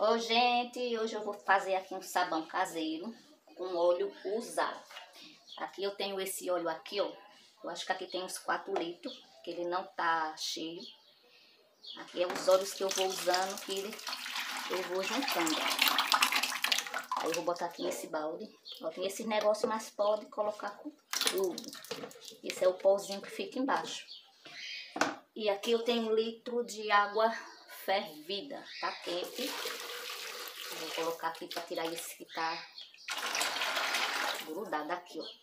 Oi, gente, hoje eu vou fazer aqui um sabão caseiro com óleo usado. Aqui eu tenho esse óleo aqui, ó. Eu acho que aqui tem uns 4 litros, que ele não tá cheio. Aqui é os óleos que eu vou usando, que eu vou juntando. Aí eu vou botar aqui nesse balde. Ó, tem esse negócio, mas pode colocar com tudo. Esse é o pozinho que fica embaixo. E aqui eu tenho 1 litro de água fervida, tá quente. Vou colocar aqui para tirar esse que tá grudado aqui, ó.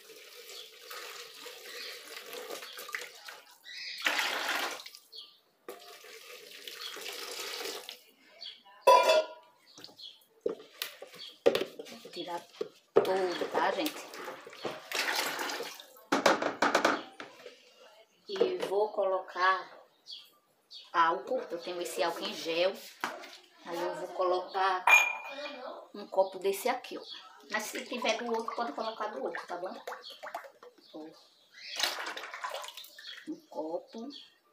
Vou tirar tudo, tá, gente? E vou colocar álcool. Eu tenho esse álcool em gel. Aí eu vou colocar um copo desse aqui, ó. Mas se tiver do outro, pode colocar do outro, tá bom? Ó. Um copo.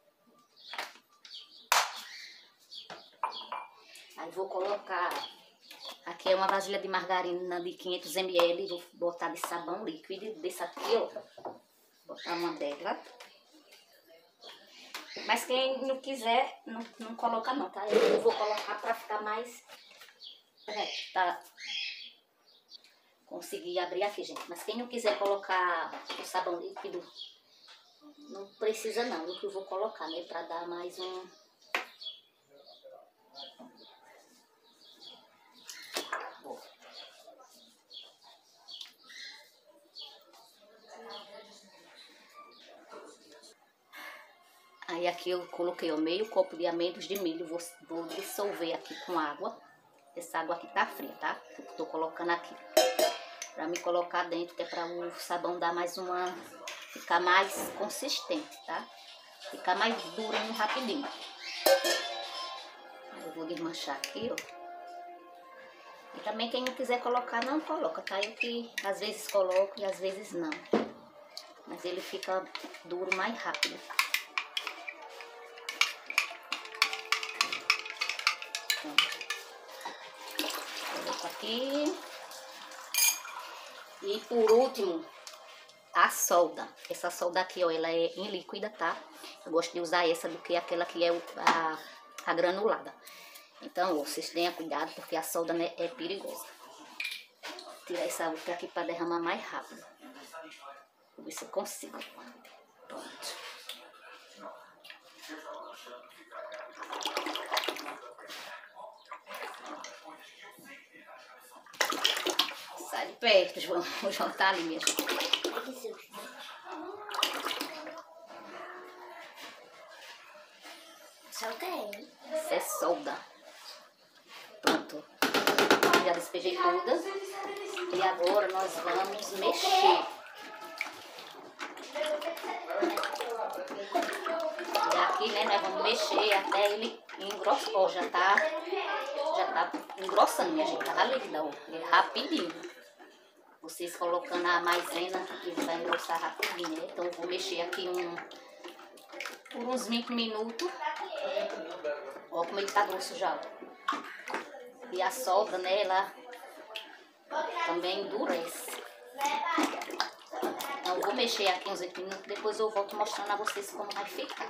Aí vou colocar... Aqui é uma vasilha de margarina de 500 ml. Vou botar de sabão líquido desse aqui, ó. Vou botar uma dela. Mas quem não quiser, não coloca não, tá? Eu vou colocar pra ficar mais reto, tá? Consegui abrir aqui, gente. Mas quem não quiser colocar o sabão líquido, não precisa não. O que eu vou colocar, né? Pra dar mais um... Aí aqui eu coloquei ó, meio copo de amêndoas de milho, vou dissolver aqui com água. Essa água aqui tá fria, tá? Eu tô colocando aqui pra me colocar dentro, que é pra o sabão dar mais uma... ficar mais consistente, tá? Ficar mais durinho rapidinho. Aí eu vou desmanchar aqui, ó. E também quem não quiser colocar, não coloca, tá? Eu que às vezes coloco e às vezes não. Mas ele fica duro mais rápido. Coloco aqui. E por último, a solda. Essa solda aqui, ó, ela é em líquida, tá? Eu gosto de usar essa do que aquela que é a granulada. Então, ó, vocês tenham cuidado porque a solda, né, é perigosa. Vou tirar essa outra aqui para derramar mais rápido. Vou ver se eu consigo. Pronto. Sai de perto, João. O João tá ali, minha gente. Isso é solda. Pronto. Já despejei todas. E agora nós vamos mexer. E aqui, né, nós vamos mexer até ele engrossar. Ó, já tá engrossando, minha gente. Tá líquida, ó. É rapidinho. Vocês colocando a maisena, ele vai engrossar rapidinho, né? Então eu vou mexer aqui por uns 20 minutos. Ó como ele tá grosso já. E a solda, né, ela também endurece. Então eu vou mexer aqui uns 20 minutos, depois eu volto mostrando a vocês como vai ficar.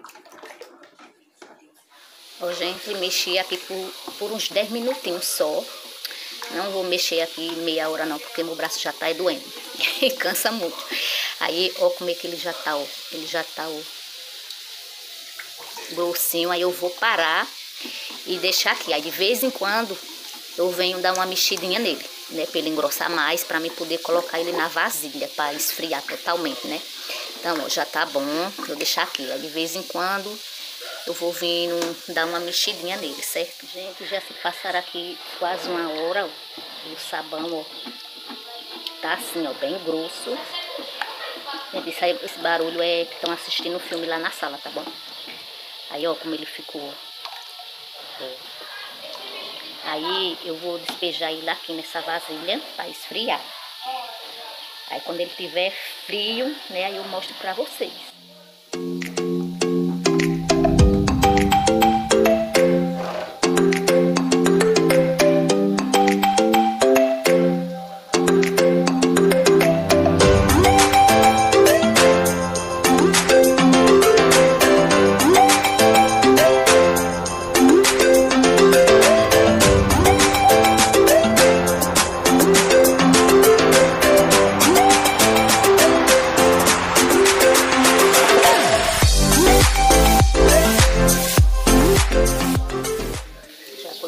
Ó, gente, mexi aqui por uns 10 minutinhos só. Não vou mexer aqui meia hora não, porque meu braço já tá doendo. E cansa muito. Aí, ó como é que ele já tá, ó. Ele já tá, ó, grossinho. Aí eu vou parar e deixar aqui. Aí de vez em quando eu venho dar uma mexidinha nele, né? Pra ele engrossar mais, pra mim poder colocar ele na vasilha, pra esfriar totalmente, né? Então, ó, já tá bom. Vou deixar aqui. Aí de vez em quando eu vou vir dar uma mexidinha nele, certo? Gente, já se passaram aqui quase 1 hora, ó. E o sabão, ó, tá assim, ó, bem grosso. Gente, esse barulho é que estão assistindo o filme lá na sala, tá bom? Aí, ó, como ele ficou. Ó. Aí eu vou despejar ele aqui nessa vasilha pra esfriar. Aí quando ele tiver frio, né, aí eu mostro pra vocês.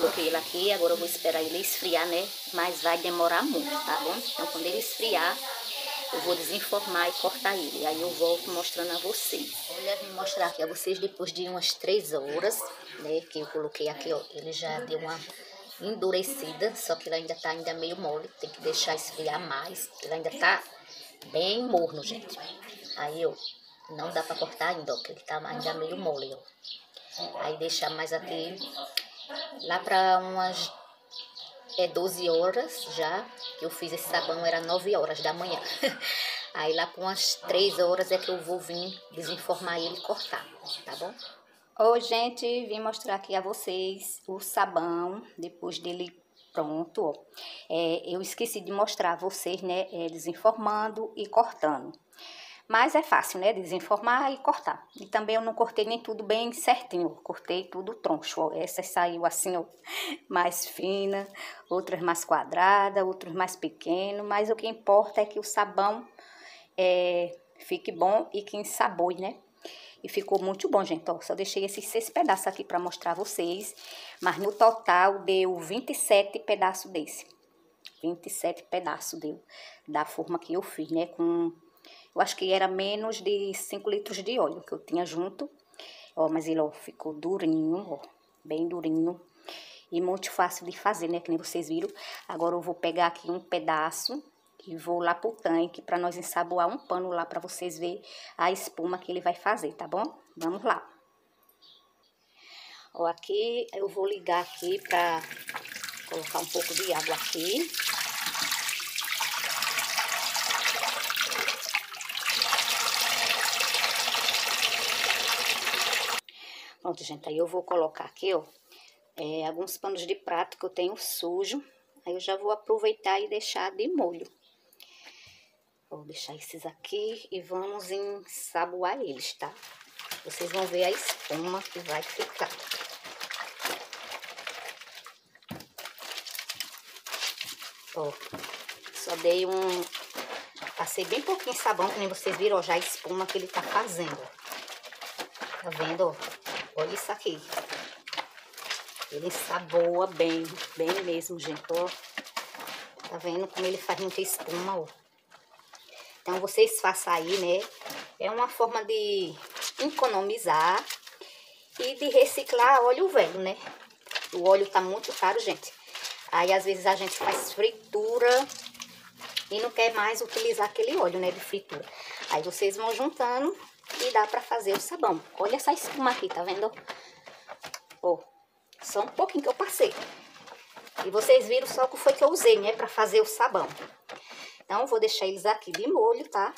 coloquei ele aqui, agora eu vou esperar ele esfriar, né? Mas vai demorar muito, tá bom? Então quando ele esfriar, eu vou desenformar e cortar ele. Aí eu volto mostrando a vocês. Olha, vou mostrar aqui a vocês depois de umas 3 horas, né? Que eu coloquei aqui, ó. Ele já deu uma endurecida, só que ele ainda tá meio mole. Tem que deixar esfriar mais. Ele ainda tá bem morno, gente. Aí, ó, não dá pra cortar ainda, ó, porque ele tá ainda meio mole, ó. Aí deixar mais aqui, lá pra umas 12 horas já, que eu fiz esse sabão, era 9 horas da manhã. Aí lá por umas 3 horas é que eu vou vir desenformar ele e cortar, tá bom? Oi, gente, vim mostrar aqui a vocês o sabão, depois dele pronto, ó. Eu esqueci de mostrar a vocês, né, desenformando e cortando. Mas é fácil, né, desenformar e cortar. E também eu não cortei nem tudo bem certinho, cortei tudo troncho, ó. Essa saiu assim, ó, mais fina, outras mais quadrada, outros mais pequeno, mas o que importa é que o sabão fique bom e que ensaboe, né? E ficou muito bom, gente, ó, só deixei esses 6 pedaços aqui pra mostrar a vocês, mas no total deu 27 pedaços desse. 27 pedaços deu, da forma que eu fiz, né, eu acho que era menos de 5 litros de óleo que eu tinha junto. Ó, mas ele, ó, ficou durinho, ó, bem durinho. E muito fácil de fazer, né, que nem vocês viram. Agora eu vou pegar aqui um pedaço e vou lá pro tanque pra nós ensaboar um pano lá pra vocês verem a espuma que ele vai fazer, tá bom? Vamos lá. Ó, aqui eu vou ligar aqui pra colocar um pouco de água aqui. Pronto, gente, aí eu vou colocar aqui, ó, alguns panos de prato que eu tenho sujo. Aí eu já vou aproveitar e deixar de molho. Vou deixar esses aqui e vamos ensaboar eles, tá? Vocês vão ver a espuma que vai ficar. Ó, só dei passei bem pouquinho de sabão, que nem vocês viram, ó, já a espuma que ele tá fazendo. Tá vendo, ó? Olha isso aqui. Ele ensaboa bem, bem mesmo, gente, ó. Tá vendo como ele faz muita espuma, ó. Então, vocês façam aí, né? É uma forma de economizar e de reciclar óleo velho, né? O óleo tá muito caro, gente. Aí, às vezes, a gente faz fritura e não quer mais utilizar aquele óleo, né, de fritura. Aí, vocês vão juntando e dá pra fazer o sabão. Olha essa espuma aqui, tá vendo? Ó, só um pouquinho que eu passei. E vocês viram só o que foi que eu usei, né, pra fazer o sabão. Então, vou deixar eles aqui de molho, tá?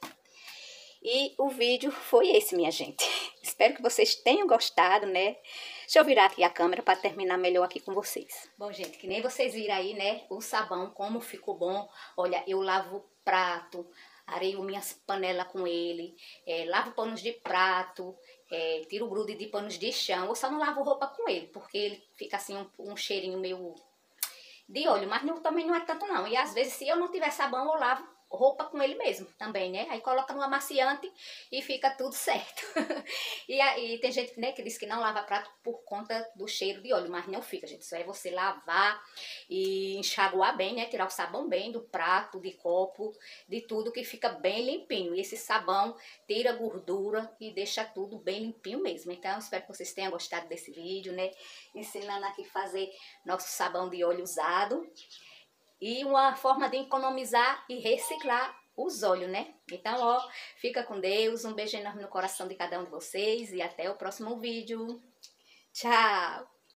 E o vídeo foi esse, minha gente. Espero que vocês tenham gostado, né? Deixa eu virar aqui a câmera para terminar melhor aqui com vocês. Bom, gente, que nem vocês viram aí, né? O sabão, como ficou bom. Olha, eu lavo o prato, areio minhas panelas com ele, lavo panos de prato, tiro o grude de panos de chão. Eu só não lavo roupa com ele, porque ele fica assim um cheirinho meio de óleo, mas também não é tanto não. E às vezes, se eu não tiver sabão, eu lavo roupa com ele mesmo também, né? Aí coloca no amaciante e fica tudo certo. e tem gente, né, que diz que não lava prato por conta do cheiro de óleo, mas não fica, gente. Isso é você lavar e enxaguar bem, né? Tirar o sabão bem do prato, de copo, de tudo, que fica bem limpinho. E esse sabão tira gordura e deixa tudo bem limpinho mesmo. Então, espero que vocês tenham gostado desse vídeo, né? Ensinando aqui a fazer nosso sabão de óleo usado. E uma forma de economizar e reciclar os óleos, né? Então, ó, fica com Deus, um beijo enorme no coração de cada um de vocês e até o próximo vídeo. Tchau!